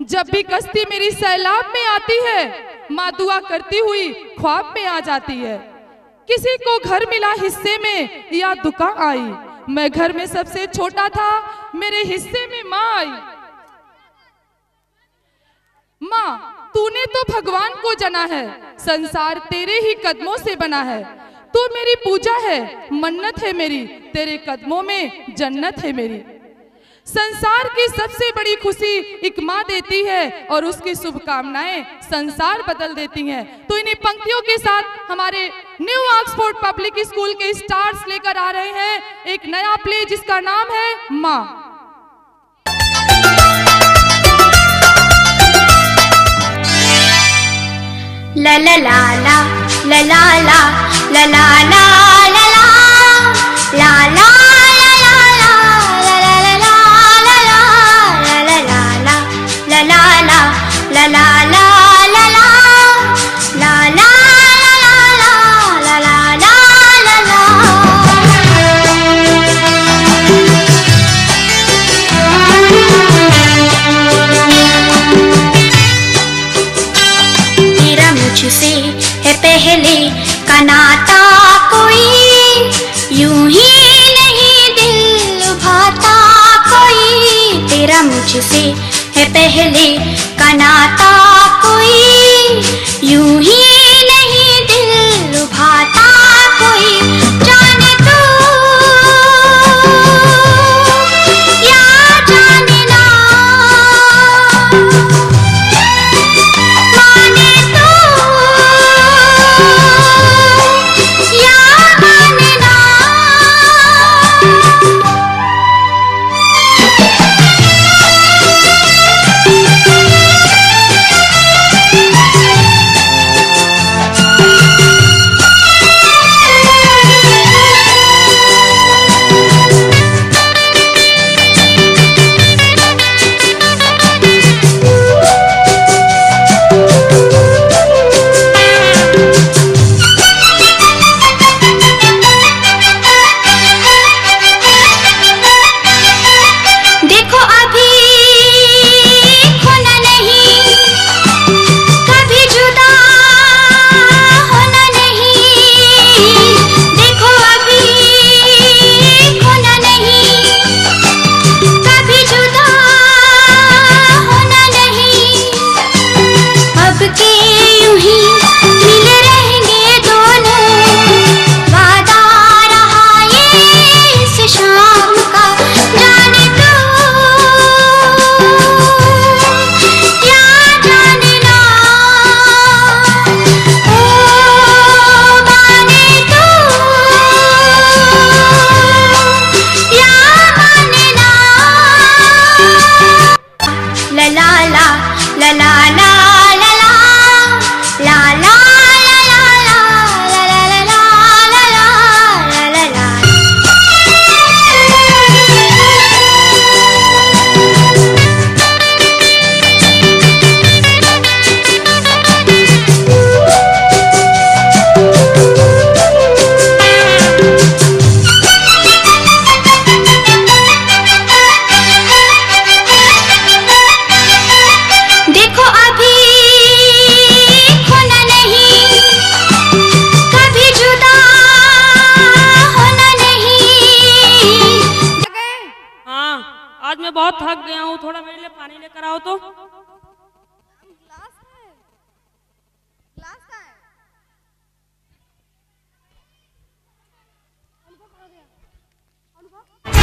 जब भी कश्ती मेरी सैलाब में आती है, माँ दुआ करती हुई ख्वाब में आ जाती है। किसी को घर मिला हिस्से में या दुकान आई, मैं घर में सबसे छोटा था, मेरे हिस्से में माँ आई। माँ, तूने तो भगवान को जना है, संसार तेरे ही कदमों से बना है। तू मेरी पूजा है, मन्नत है मेरी, तेरे कदमों में जन्नत है मेरी। संसार की सबसे बड़ी खुशी एक माँ देती है और उसकी शुभकामनाएं संसार बदल देती हैं। तो इन्हीं पंक्तियों के साथ हमारे न्यू ऑक्सफोर्ड पब्लिक स्कूल के स्टार्स लेकर आ रहे हैं एक नया प्ले जिसका नाम है माँ। ला ला ला ला ला ला ला ला ला ला ला ला ला मुझसे है पहले का नाता कोई, यूं ही नहीं दिल लुभाता कोई। तेरा मुझसे है पहले का नाता कोई, यूं ही नहीं दिल लुभाता कोई। जाने तू या जाने ना, बहुत थक गया हूँ, थोड़ा मेरे लिए पानी लेकर आओ तो। ग्लास है।